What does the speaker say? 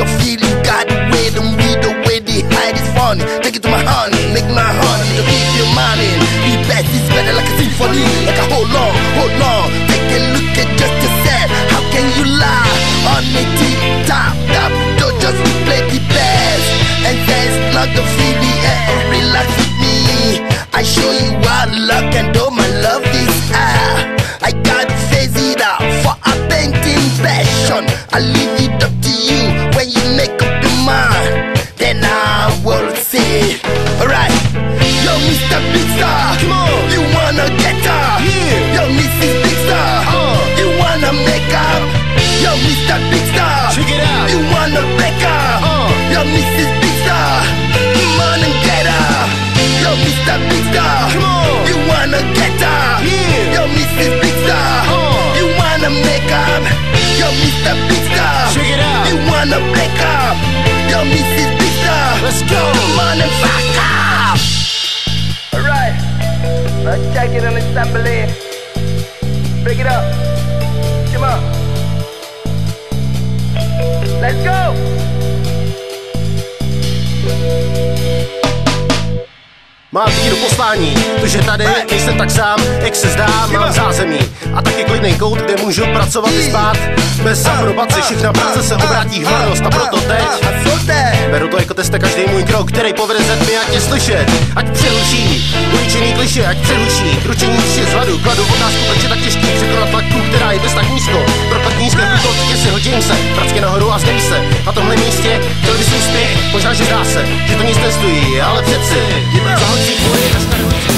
feel you got it with them, with the way they hide is funny. Take it to my honey, make my honey to keep your money. The best is better like a symphony, like a hold on, take a look at just yourself. How can you lie on the tip-top? Don't just play the best, and that's not the feeling. Relax with me, I show you what love can do. My love is I got to phase it out for a painting passion. I leave it up to you when you make up your mind. Then I will say, alright, yo Mr. Big Star, come on, you wanna get her? Yeah. Yo Mrs. Big Star, you wanna make up? Yo Mr. Big Star, check it out, you wanna break her? Yo Mrs. Big Star, come on and get her. Yo Mr. Big Star, come on, you wanna get her? Yeah. Yo Mrs. Big Star, you wanna make up? Yo Mr. Big Star, check it out, you wanna break up? Yo Mrs. Big Star, let's go, come on and fuck up. Alright, let's check it on assembly. Break it up, come on. Let's go. Mám víru poslání, to, že tady nejsem tak sám, jak se zdá, mám zázemí a taky klidnej kout, kde můžu pracovat i spát. Bez aprobace všechna práce se obrátí hmotnost a proto teď beru to jako test a každý můj krok, který povede ze tmy, ať je slyšet, ať přehluší uličený kliše, ať přehluší kručení tiše z hladu, kladu otázku, proč je tak těžký překonat tlaku, která je bez tak nízko, propad nízké průtok, si hodím se, pracky nahoru a zdejí se, na tomhle místě chtěl bys úspěch, možná, že zdá se, že to nic nestojí, ale přeci zahodí tvoje